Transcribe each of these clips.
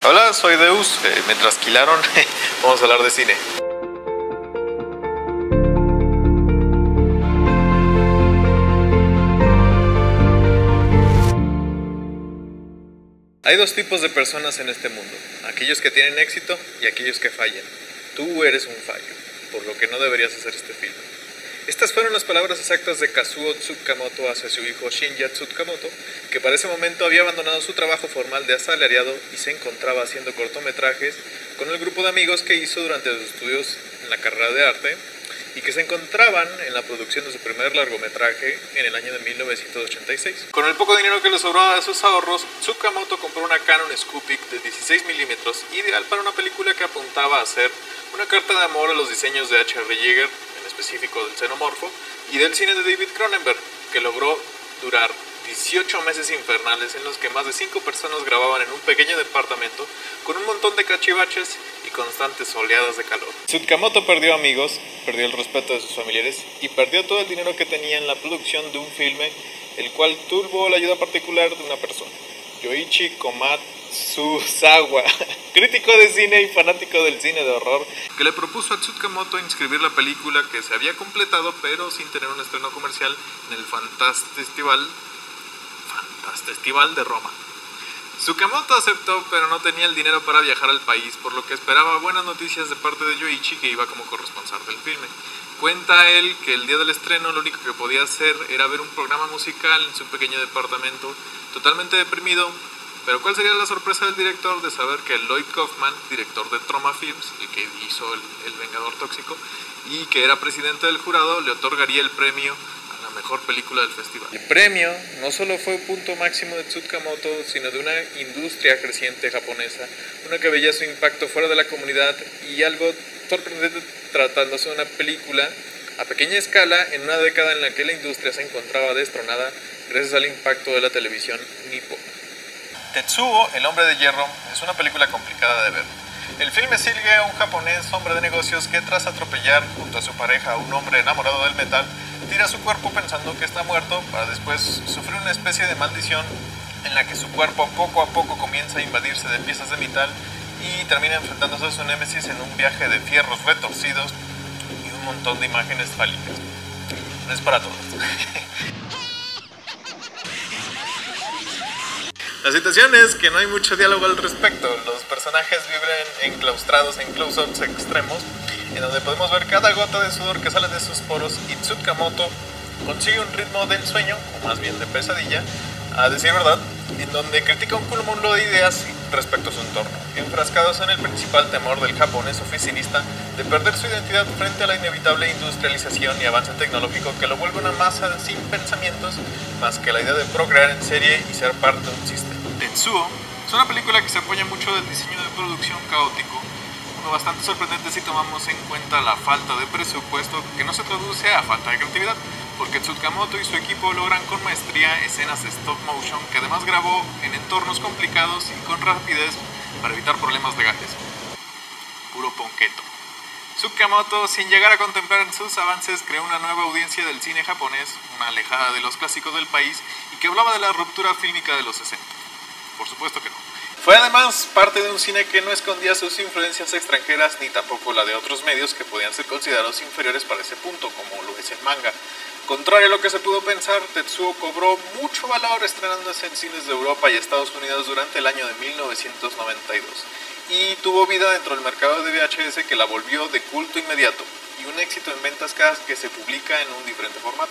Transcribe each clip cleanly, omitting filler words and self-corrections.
Hola, soy Deus. Me trasquilaron. Vamos a hablar de cine. Hay dos tipos de personas en este mundo: aquellos que tienen éxito y aquellos que fallan. Tú eres un fallo, por lo que no deberías hacer este film. Estas fueron las palabras exactas de Kazuo Tsukamoto hacia su hijo Shinya Tsukamoto, que para ese momento había abandonado su trabajo formal de asalariado y se encontraba haciendo cortometrajes con el grupo de amigos que hizo durante sus estudios en la carrera de arte, y que se encontraban en la producción de su primer largometraje en el año de 1986. Con el poco dinero que le sobraba de sus ahorros, Tsukamoto compró una Canon Scoopix de 16 milímetros, ideal para una película que apuntaba a ser una carta de amor a los diseños de H.R. Giger, en específico del xenomorfo, y del cine de David Cronenberg, que logró durar 18 meses infernales en los que más de 5 personas grababan en un pequeño departamento con un montón de cachivaches y constantes oleadas de calor. Tsukamoto perdió amigos, perdió el respeto de sus familiares y perdió todo el dinero que tenía en la producción de un filme, el cual tuvo la ayuda particular de una persona, Yoichi Komatsuzawa, crítico de cine y fanático del cine de horror, que le propuso a Tsukamoto inscribir la película que se había completado pero sin tener un estreno comercial en el Fantastestival de Roma. Tsukamoto aceptó, pero no tenía el dinero para viajar al país, por lo que esperaba buenas noticias de parte de Yoichi, que iba como corresponsal del filme. Cuenta él que el día del estreno lo único que podía hacer era ver un programa musical en su pequeño departamento, totalmente deprimido. Pero ¿cuál sería la sorpresa del director de saber que Lloyd Kaufman, director de Troma Films, el que hizo el Vengador Tóxico, y que era presidente del jurado, le otorgaría el premio a la mejor película del festival? El premio no solo fue un punto máximo de Tsukamoto, sino de una industria creciente japonesa, una que veía su impacto fuera de la comunidad y algo sorprendente tratándose de una película a pequeña escala en una década en la que la industria se encontraba destronada gracias al impacto de la televisión nipona. Tetsuo, el hombre de hierro, es una película complicada de ver. El filme sigue a un japonés hombre de negocios que, tras atropellar junto a su pareja a un hombre enamorado del metal, tira su cuerpo pensando que está muerto, para después sufrir una especie de maldición en la que su cuerpo poco a poco comienza a invadirse de piezas de metal y termina enfrentándose a su némesis en un viaje de fierros retorcidos y un montón de imágenes fálicas. No es para todos. La situación es que no hay mucho diálogo al respecto. Los personajes viven enclaustrados en close-ups extremos, en donde podemos ver cada gota de sudor que sale de sus poros, y Tsukamoto consigue un ritmo de ensueño, o más bien de pesadilla, a decir verdad, en donde critica un cúmulo de ideas respecto a su entorno, enfrascados en el principal temor del japonés oficinista de perder su identidad frente a la inevitable industrialización y avance tecnológico que lo vuelve una masa sin pensamientos más que la idea de procrear en serie y ser parte de un sistema. Tetsuo es una película que se apoya mucho del diseño de producción caótico, uno bastante sorprendente si tomamos en cuenta la falta de presupuesto, que no se traduce a falta de creatividad, porque Tsukamoto y su equipo logran con maestría escenas stop motion que además grabó en entornos complicados y con rapidez para evitar problemas legales. Puro ponqueto. Tsukamoto, sin llegar a contemplar en sus avances, creó una nueva audiencia del cine japonés, una alejada de los clásicos del país y que hablaba de la ruptura fílmica de los 60. Por supuesto que no. Fue además parte de un cine que no escondía sus influencias extranjeras ni tampoco la de otros medios que podían ser considerados inferiores para ese punto, como lo es el manga. Contrario a lo que se pudo pensar, Tetsuo cobró mucho valor estrenándose en cines de Europa y Estados Unidos durante el año de 1992 y tuvo vida dentro del mercado de VHS, que la volvió de culto inmediato y un éxito en ventas cada que se publica en un diferente formato.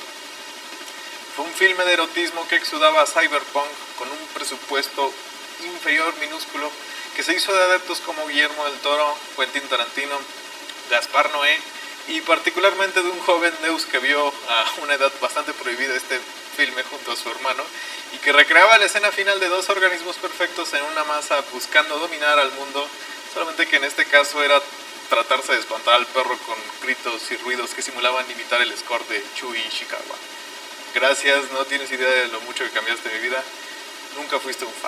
Fue un filme de erotismo que exudaba cyberpunk con un presupuesto inferior, minúsculo, que se hizo de adeptos como Guillermo del Toro, Quentin Tarantino, Gaspar Noé y particularmente de un joven Deus que vio a una edad bastante prohibida este filme junto a su hermano y que recreaba la escena final de dos organismos perfectos en una masa buscando dominar al mundo, solamente que en este caso era tratarse de espantar al perro con gritos y ruidos que simulaban imitar el score de Chui Ishikawa. Gracias, no tienes idea de lo mucho que cambiaste mi vida, nunca fuiste un fan.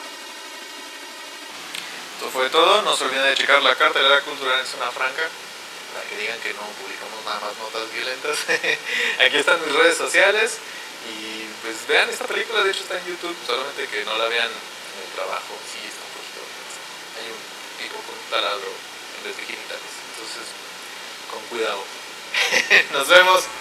Esto fue todo, no se olviden de checar la cartelera cultural en Zona Franca, para que digan que no publicamos nada más notas violentas. Aquí están mis redes sociales y pues vean esta película, de hecho está en YouTube, solamente que no la vean en el trabajo, sí está un poquito. Hay un taladro en los digitales. Entonces, con cuidado. Nos vemos.